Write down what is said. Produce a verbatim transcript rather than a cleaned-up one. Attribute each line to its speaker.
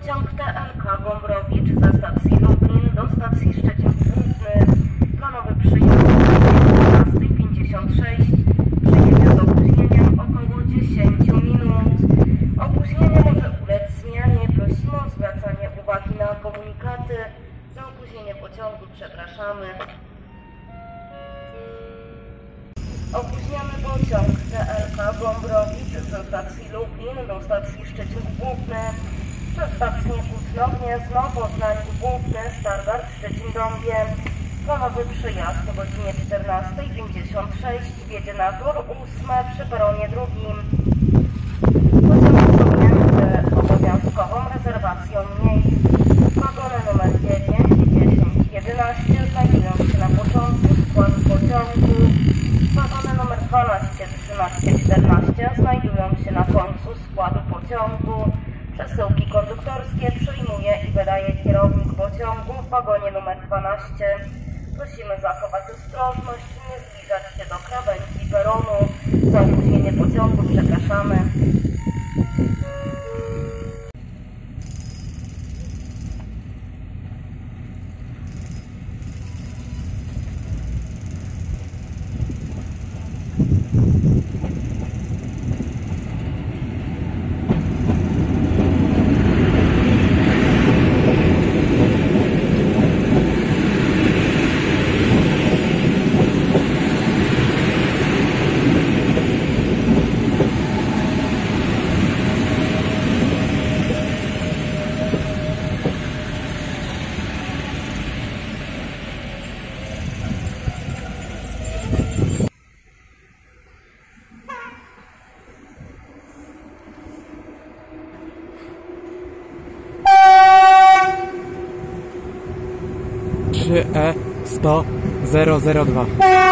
Speaker 1: Pociąg T L K Gombrowicz ze stacji Lublin do stacji Szczecin Główny. Planowy przyjazd o czternasta pięćdziesiąt sześć. Przyjedzie z opóźnieniem około dziesięć minut. Opóźnienie może ulec zmianie. Prosimy o zwracanie uwagi na komunikaty. Za opóźnienie pociągu przepraszamy. Opóźniamy pociąg T L K Gombrowicz ze stacji Lublin do stacji Szczecin Główny. Przez stację Kutno-Gniezno, Poznań Główny, Stargard, Szczecin-Dąbie. Planowy przyjazd o godzinie czternasta pięćdziesiąt sześć. Wjedzie na tor ósmy przy peronie drugim. Pociąg jest objęty obowiązkową rezerwacją miejsc. Wagony numer dziewięć, dziesięć, jedenaście znajdują się na początku składu pociągu. Wagony numer dwanaście, trzynaście, czternaście znajdują się na końcu składu pociągu. Przesyłki konduktorskie przyjmuje i wydaje kierownik pociągu w wagonie numer dwanaście. Prosimy zachować ostrożność i nie zbliżać się do krawędzi peronu. Za opóźnienie pociągu przepraszamy.
Speaker 2: trzy E sto zero zero dwa.